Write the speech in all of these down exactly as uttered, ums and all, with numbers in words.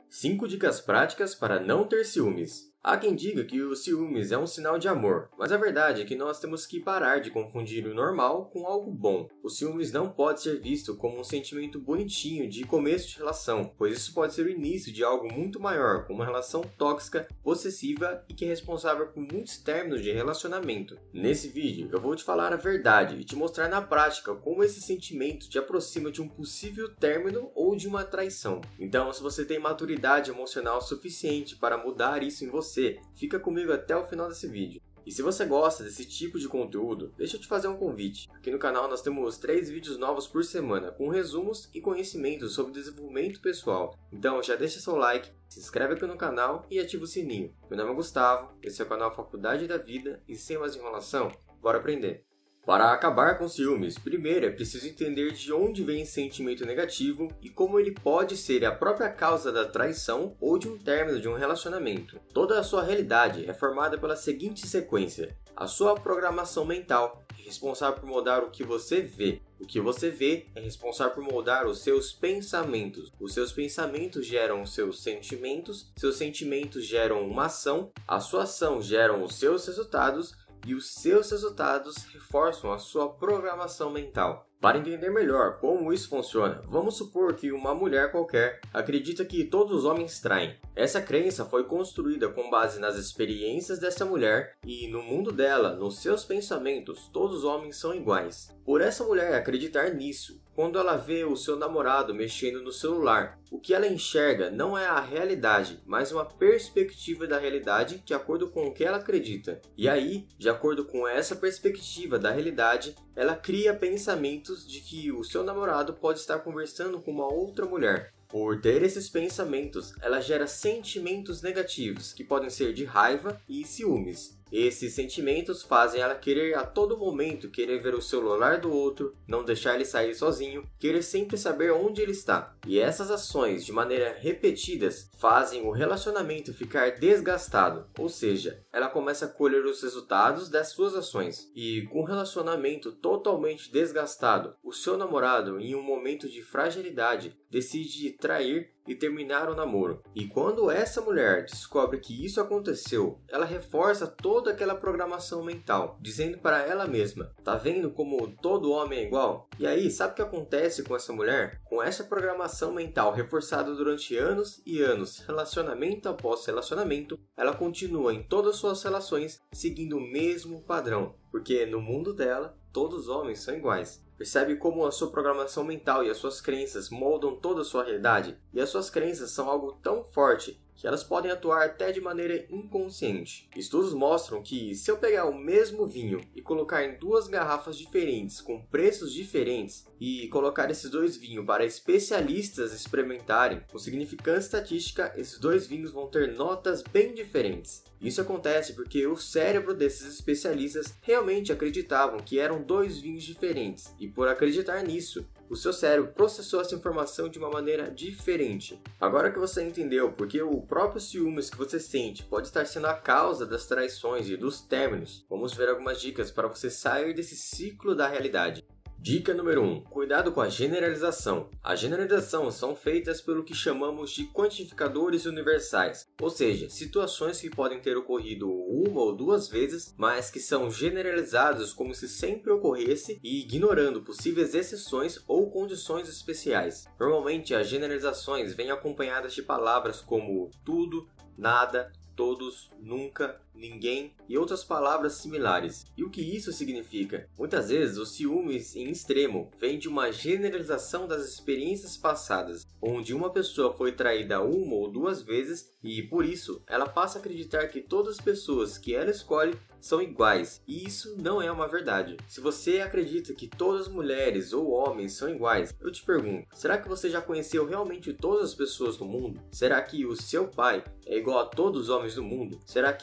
cinco dicas práticas para não ter ciúmes. Há quem diga que o ciúmes é um sinal de amor, mas a verdade é que nós temos que parar de confundir o normal com algo bom. O ciúmes não pode ser visto como um sentimento bonitinho de começo de relação, pois isso pode ser o início de algo muito maior, como uma relação tóxica, possessiva e que é responsável por muitos términos de relacionamento. Nesse vídeo eu vou te falar a verdade e te mostrar na prática como esse sentimento te aproxima de um possível término ou de uma traição. Então, se você tem maturidade emocional suficiente para mudar isso em você, Você, fica comigo até o final desse vídeo. E se você gosta desse tipo de conteúdo, deixa eu te fazer um convite. Aqui no canal nós temos três vídeos novos por semana, com resumos e conhecimentos sobre desenvolvimento pessoal. Então já deixa seu like, se inscreve aqui no canal e ativa o sininho. Meu nome é Gustavo, esse é o canal Faculdade da Vida e sem mais enrolação, bora aprender! Para acabar com ciúmes, primeiro é preciso entender de onde vem esse sentimento negativo e como ele pode ser a própria causa da traição ou de um término de um relacionamento. Toda a sua realidade é formada pela seguinte sequência: a sua programação mental é responsável por moldar o que você vê. O que você vê é responsável por moldar os seus pensamentos. Os seus pensamentos geram os seus sentimentos, seus sentimentos geram uma ação, a sua ação gera os seus resultados, e os seus resultados reforçam a sua programação mental. Para entender melhor como isso funciona, vamos supor que uma mulher qualquer acredita que todos os homens traem. Essa crença foi construída com base nas experiências dessa mulher e no mundo dela, nos seus pensamentos, todos os homens são iguais. Por essa mulher acreditar nisso, quando ela vê o seu namorado mexendo no celular, o que ela enxerga não é a realidade, mas uma perspectiva da realidade de acordo com o que ela acredita. E aí, de acordo com essa perspectiva da realidade, ela cria pensamentos de que o seu namorado pode estar conversando com uma outra mulher. Por ter esses pensamentos, ela gera sentimentos negativos, que podem ser de raiva e ciúmes. Esses sentimentos fazem ela querer a todo momento querer ver o celular do outro, não deixar ele sair sozinho, querer sempre saber onde ele está. E essas ações, de maneira repetidas, fazem o relacionamento ficar desgastado, ou seja, ela começa a colher os resultados das suas ações. E com o relacionamento totalmente desgastado, o seu namorado, em um momento de fragilidade, decide trair e terminar o namoro. E quando essa mulher descobre que isso aconteceu, ela reforça toda aquela programação mental, dizendo para ela mesma: tá vendo como todo homem é igual? E aí, sabe o que acontece com essa mulher? Com essa programação mental reforçada durante anos e anos, relacionamento após relacionamento, ela continua em todas as suas relações seguindo o mesmo padrão, porque no mundo dela, todos os homens são iguais. Percebe como a sua programação mental e as suas crenças moldam toda a sua realidade? E as suas crenças são algo tão forte que elas podem atuar até de maneira inconsciente. Estudos mostram que se eu pegar o mesmo vinho e colocar em duas garrafas diferentes com preços diferentes e colocar esses dois vinhos para especialistas experimentarem, com significância estatística, esses dois vinhos vão ter notas bem diferentes. Isso acontece porque o cérebro desses especialistas realmente acreditavam que eram dois vinhos diferentes, e por acreditar nisso, o seu cérebro processou essa informação de uma maneira diferente. Agora que você entendeu porque o próprio ciúmes que você sente pode estar sendo a causa das traições e dos términos, vamos ver algumas dicas para você sair desse ciclo da realidade. Dica número um. Cuidado com a generalização. As generalizações são feitas pelo que chamamos de quantificadores universais, ou seja, situações que podem ter ocorrido uma ou duas vezes, mas que são generalizadas como se sempre ocorresse e ignorando possíveis exceções ou condições especiais. Normalmente, as generalizações vêm acompanhadas de palavras como tudo, nada, todos, nunca, ninguém e outras palavras similares. E o que isso significa? Muitas vezes o ciúmes em extremo vem de uma generalização das experiências passadas, onde uma pessoa foi traída uma ou duas vezes e por isso ela passa a acreditar que todas as pessoas que ela escolhe são iguais, e isso não é uma verdade. Se você acredita que todas as mulheres ou homens são iguais, eu te pergunto, será que você já conheceu realmente todas as pessoas do mundo? Será que o seu pai é igual a todos os homens do mundo? Será que a sua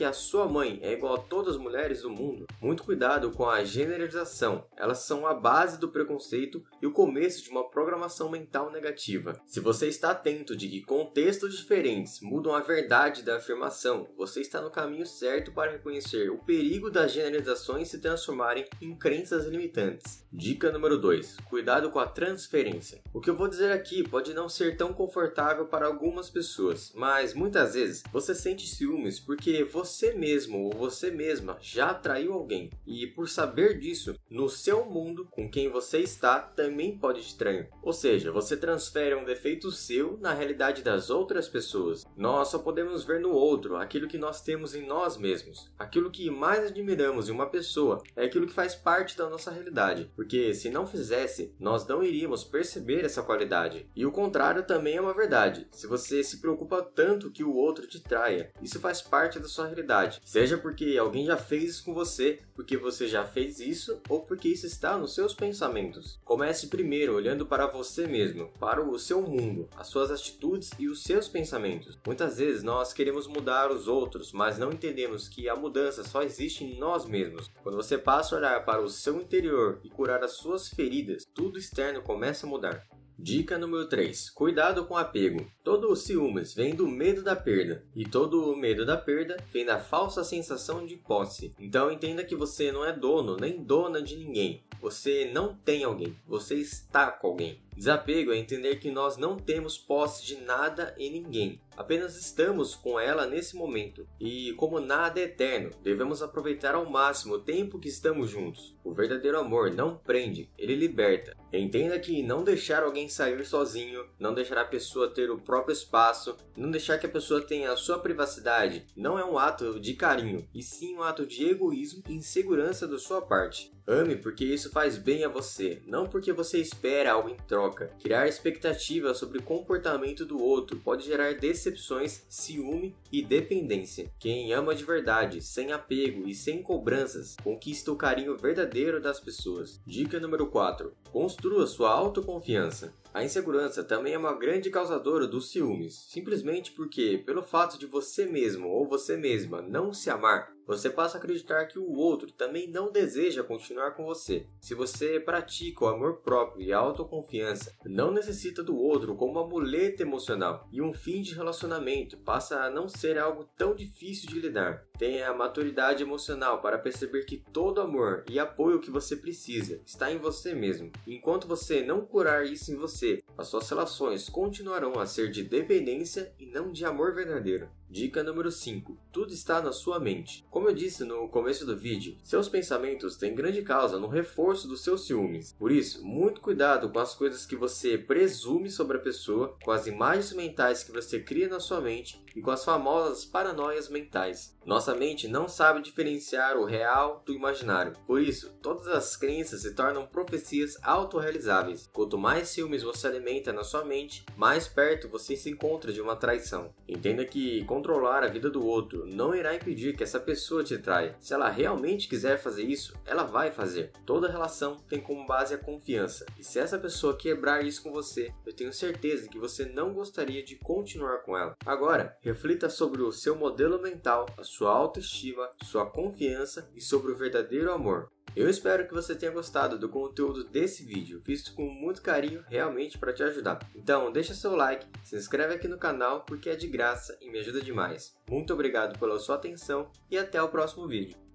sua mãe é igual a todas as mulheres do mundo, muito cuidado com a generalização. Elas são a base do preconceito e o começo de uma programação mental negativa. Se você está atento de que contextos diferentes mudam a verdade da afirmação, você está no caminho certo para reconhecer o perigo das generalizações se transformarem em crenças limitantes. Dica número dois. Cuidado com a transferência. O que eu vou dizer aqui pode não ser tão confortável para algumas pessoas, mas muitas vezes você sente ciúmes porque você mesmo ou você mesma já atraiu alguém. E por saber disso, no seu mundo, com quem você está, também pode te trair. Ou seja, você transfere um defeito seu na realidade das outras pessoas. Nós só podemos ver no outro aquilo que nós temos em nós mesmos. Aquilo que mais admiramos em uma pessoa é aquilo que faz parte da nossa realidade. Porque se não fizesse, nós não iríamos perceber essa qualidade. E o contrário também é uma verdade. Se você se preocupa tanto que o outro te traia, isso faz parte da sua realidade. Seja porque alguém já fez isso com você, porque você já fez isso, ou porque isso está nos seus pensamentos. Comece primeiro olhando para você mesmo, para o seu mundo, as suas atitudes e os seus pensamentos. Muitas vezes nós queremos mudar os outros, mas não entendemos que a mudança só existe em nós mesmos. Quando você passa a olhar para o seu interior e curar as suas feridas, tudo externo começa a mudar. Dica número três. Cuidado com apego. Todo o ciúmes vem do medo da perda, e todo o medo da perda vem da falsa sensação de posse. Então entenda que você não é dono nem dona de ninguém. Você não tem alguém, você está com alguém. Desapego é entender que nós não temos posse de nada e ninguém. Apenas estamos com ela nesse momento. E como nada é eterno, devemos aproveitar ao máximo o tempo que estamos juntos. O verdadeiro amor não prende, ele liberta. Entenda que não deixar alguém sair sozinho, não deixar a pessoa ter o próprio espaço, não deixar que a pessoa tenha a sua privacidade, não é um ato de carinho, e sim um ato de egoísmo e insegurança da sua parte. Ame porque isso faz bem a você, não porque você espera algo em troca. Criar expectativas sobre o comportamento do outro pode gerar decepções, ciúme e dependência. Quem ama de verdade, sem apego e sem cobranças, conquista o carinho verdadeiro das pessoas. Dica número quatro. Construa sua autoconfiança. A insegurança também é uma grande causadora dos ciúmes, simplesmente porque, pelo fato de você mesmo ou você mesma não se amar, você passa a acreditar que o outro também não deseja continuar com você. Se você pratica o amor próprio e a autoconfiança, não necessita do outro como uma muleta emocional, e um fim de relacionamento passa a não ser algo tão difícil de lidar. Tenha a maturidade emocional para perceber que todo amor e apoio que você precisa está em você mesmo. Enquanto você não curar isso em você, as suas relações continuarão a ser de dependência e não de amor verdadeiro. Dica número cinco. Tudo está na sua mente. Como eu disse no começo do vídeo, seus pensamentos têm grande causa no reforço dos seus ciúmes. Por isso, muito cuidado com as coisas que você presume sobre a pessoa, com as imagens mentais que você cria na sua mente e com as famosas paranoias mentais. Nossa mente não sabe diferenciar o real do imaginário. Por isso, todas as crenças se tornam profecias autorrealizáveis. Quanto mais ciúmes você alimenta na sua mente, mais perto você se encontra de uma traição. Entenda que controlar a vida do outro não irá impedir que essa pessoa te traia. Se ela realmente quiser fazer isso, ela vai fazer. Toda relação tem como base a confiança. E se essa pessoa quebrar isso com você, eu tenho certeza que você não gostaria de continuar com ela. Agora, reflita sobre o seu modelo mental, a sua autoestima, sua confiança e sobre o verdadeiro amor. Eu espero que você tenha gostado do conteúdo desse vídeo, visto com muito carinho realmente para te ajudar. Então deixa seu like, se inscreve aqui no canal porque é de graça e me ajuda demais. Muito obrigado pela sua atenção e até o próximo vídeo.